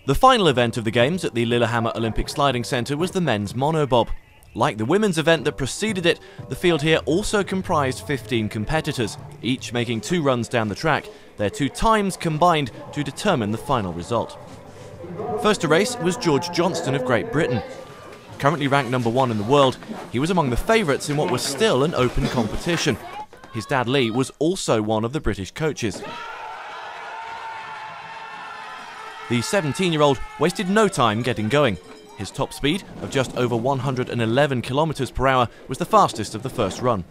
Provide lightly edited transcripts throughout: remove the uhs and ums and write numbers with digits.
The final event of the Games at the Lillehammer Olympic Sliding Centre was the men's monobob. Like the women's event that preceded it, the field here also comprised 15 competitors, each making 2 runs down the track, their 2 times combined to determine the final result. First to race was George Johnston of Great Britain. Currently ranked number 1 in the world, he was among the favourites in what was still an open competition. His dad Lee was also one of the British coaches. The 17-year-old wasted no time getting going. His top speed of just over 111 kilometers per hour was the fastest of the first run.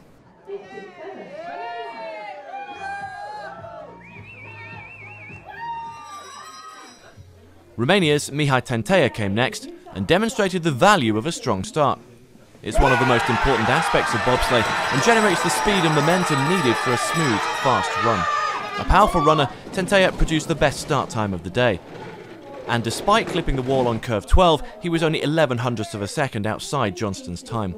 Romania's Mihai Tentea came next and demonstrated the value of a strong start. It's one of the most important aspects of bobsleigh and generates the speed and momentum needed for a smooth, fast run. A powerful runner, Tentea produced the best start time of the day. And despite clipping the wall on curve 12, he was only 0.11 of a second outside Johnston's time.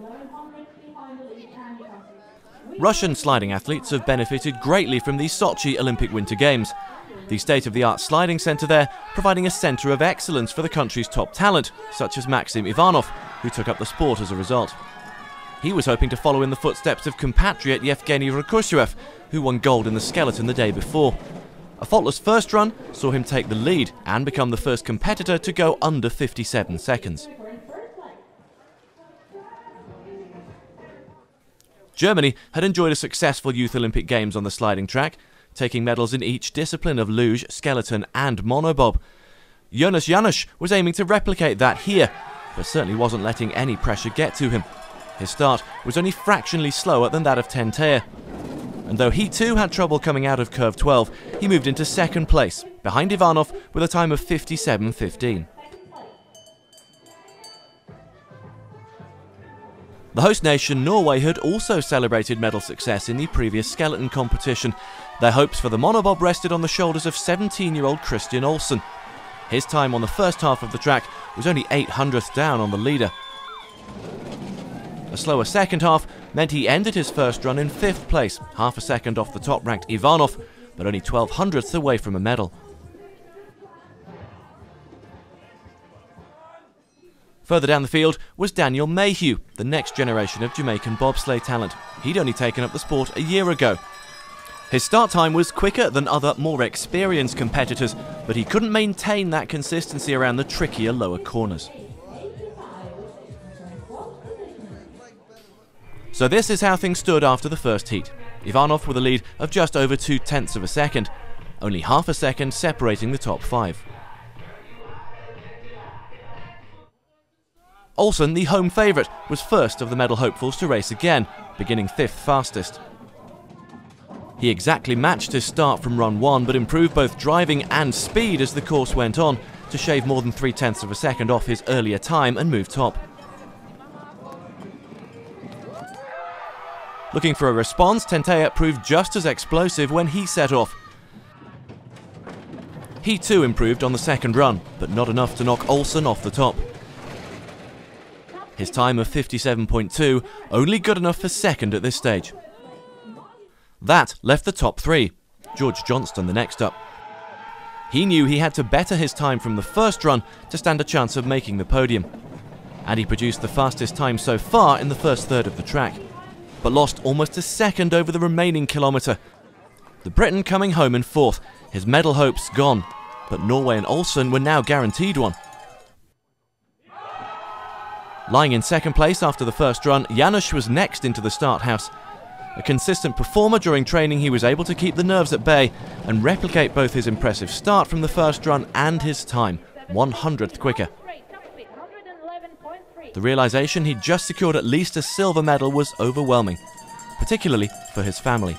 Russian sliding athletes have benefited greatly from the Sochi Olympic Winter Games. The state-of-the-art sliding centre there providing a centre of excellence for the country's top talent, such as Maxim Ivanov, who took up the sport as a result. He was hoping to follow in the footsteps of compatriot Yevgeny Rakushiev, who won gold in the skeleton the day before. A faultless first run saw him take the lead and become the first competitor to go under 57 seconds. Germany had enjoyed a successful Youth Olympic Games on the sliding track, taking medals in each discipline of luge, skeleton and monobob. Jonas Janusz was aiming to replicate that here, but certainly wasn't letting any pressure get to him. His start was only fractionally slower than that of Tentea. And though he too had trouble coming out of curve 12, he moved into second place, behind Ivanov with a time of 57.15. The host nation, Norway, had also celebrated medal success in the previous skeleton competition. Their hopes for the monobob rested on the shoulders of 17-year-old Christian Olsen. His time on the first half of the track was only 0.08 down on the leader. A slower second half meant he ended his first run in 5th place, half a second off the top-ranked Ivanov, but only 0.12 away from a medal. Further down the field was Daniel Mayhew, the next generation of Jamaican bobsleigh talent. He'd only taken up the sport a year ago. His start time was quicker than other, more experienced competitors, but he couldn't maintain that consistency around the trickier lower corners. So this is how things stood after the first heat. Ivanov with a lead of just over 0.2 of a second, only half a second separating the top 5. Olsen, the home favourite, was first of the medal hopefuls to race again, beginning 5th fastest. He exactly matched his start from run 1, but improved both driving and speed as the course went on to shave more than 0.3 of a second off his earlier time and move top. Looking for a response, Tentea proved just as explosive when he set off. He too improved on the second run, but not enough to knock Olsen off the top. His time of 57.2, only good enough for second at this stage. That left the top 3, George Johnston the next up. He knew he had to better his time from the first run to stand a chance of making the podium. And he produced the fastest time so far in the first third of the track, but lost almost a second over the remaining kilometre. The Briton coming home in 4th, his medal hopes gone, but Norway and Olsen were now guaranteed one. Lying in second place after the first run, Janusz was next into the start house. A consistent performer during training, he was able to keep the nerves at bay and replicate both his impressive start from the first run and his time, 1/100th quicker. The realization he'd just secured at least a silver medal was overwhelming, particularly for his family.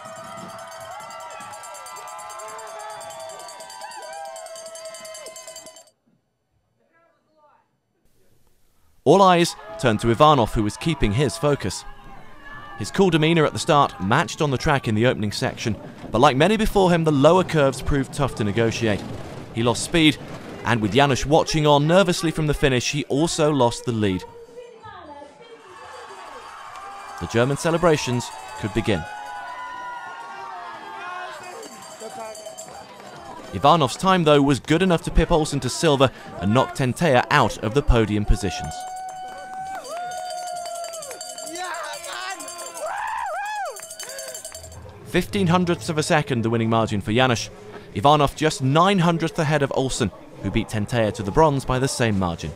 All eyes turned to Ivanov, who was keeping his focus. His cool demeanour at the start matched on the track in the opening section, but like many before him, the lower curves proved tough to negotiate. He lost speed, and with Janusz watching on nervously from the finish, he also lost the lead. The German celebrations could begin. Ivanov's time, though, was good enough to pip Olsen to silver and knock Tentea out of the podium positions. 0.15 of a second the winning margin for Janusz. Ivanov just 900th ahead of Olsen, who beat Tentea to the bronze by the same margin.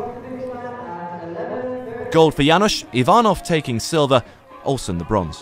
Gold for Janusz, Ivanov taking silver, Olsen the bronze.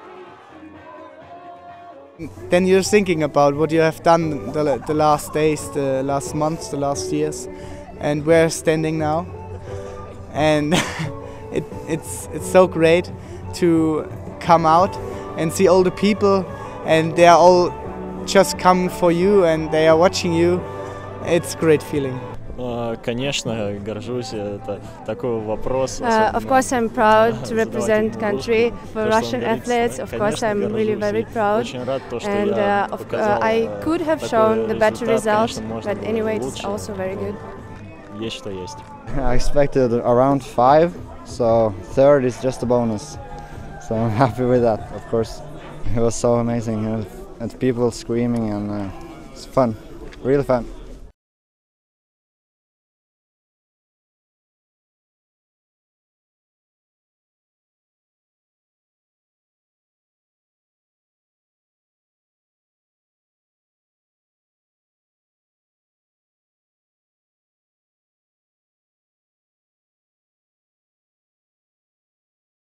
Then you're thinking about what you have done the last days, the last months, the last years, and where you're standing now. And it's so great to come out and see all the people, and they are all just coming for you and they are watching you. It's a great feeling. Конечно, горжусь, это такой вопрос. Of course, I'm proud to represent country for Russian athletes. Of course, I'm really very proud, and I could have shown the better result, but anyway, it's also very good. Есть что есть. I expected around 5, so third is just a bonus. So I'm happy with that, of course. It was so amazing, and people screaming, and it's fun, really fun.